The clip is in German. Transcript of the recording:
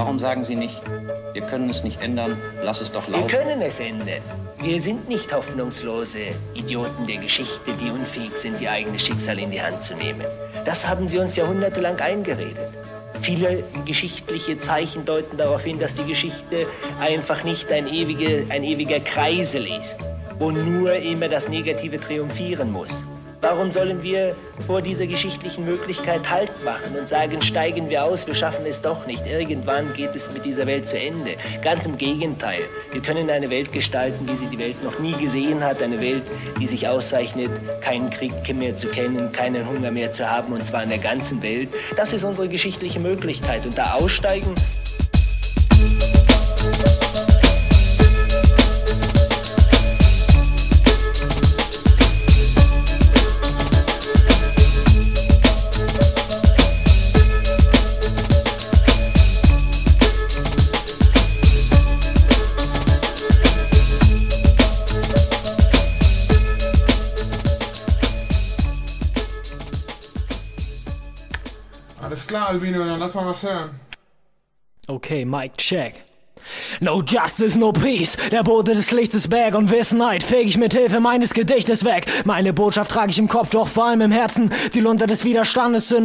Warum sagen Sie nicht, wir können es nicht ändern, lass es doch laufen? Wir können es ändern. Wir sind nicht hoffnungslose Idioten der Geschichte, die unfähig sind, ihr eigenes Schicksal in die Hand zu nehmen. Das haben sie uns jahrhundertelang eingeredet. Viele geschichtliche Zeichen deuten darauf hin, dass die Geschichte einfach nicht ein ewiger Kreisel ist, wo nur immer das Negative triumphieren muss. Warum sollen wir vor dieser geschichtlichen Möglichkeit Halt machen und sagen, steigen wir aus, wir schaffen es doch nicht. Irgendwann geht es mit dieser Welt zu Ende. Ganz im Gegenteil. Wir können eine Welt gestalten, wie sie die Welt noch nie gesehen hat. Eine Welt, die sich auszeichnet, keinen Krieg mehr zu kennen, keinen Hunger mehr zu haben, und zwar in der ganzen Welt. Das ist unsere geschichtliche Möglichkeit. Und da aussteigen... Alles klar, Albino, dann lass mal was hören. Okay, Mic check. No justice, no peace. Der Bote des Lichts ist Berg und Wissenheit feg ich mit Hilfe meines Gedichtes weg. Meine Botschaft trage ich im Kopf, doch vor allem im Herzen. Die Lunte des Widerstandes